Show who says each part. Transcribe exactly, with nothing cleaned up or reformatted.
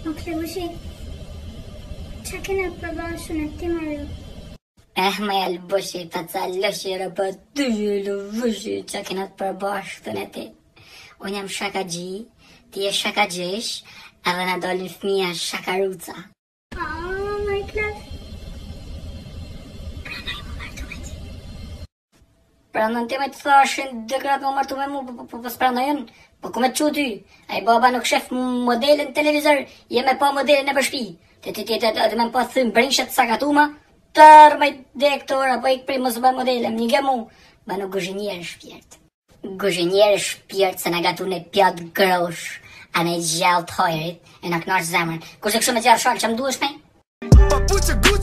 Speaker 1: Okej, bushi. Çka kena përbashkën e ti Mario?
Speaker 2: Eh, me e lëbushi, ta ca lëshira për ty, lëbushi, që kena të përbashtën e ti. Unë jam shakagji, ti je shakagjish, edhe na dolin fëmija shakaruca.
Speaker 1: Oh, my class.
Speaker 2: Pranoj mu martu me ti. Pranon ti me të thashin, dhe gratë mu martu me mu, po po s'pranojen, po ku me të qu ty? Ai baba nuk shef modelin televizor, je me pa modelin e për shpi. Ti ti ti ti me pa thym brinshet sakatuma, tër me direktor, apo ik prej mos bë modelem, një gemu, ba nuk guzhinjer shpirt. Guzhinjer shpirt se na gatu në pjat grosh, a ne gjallë të hojrit, e na knash zemrën. Kurse kështu me t'jarë shalë që më duesh me?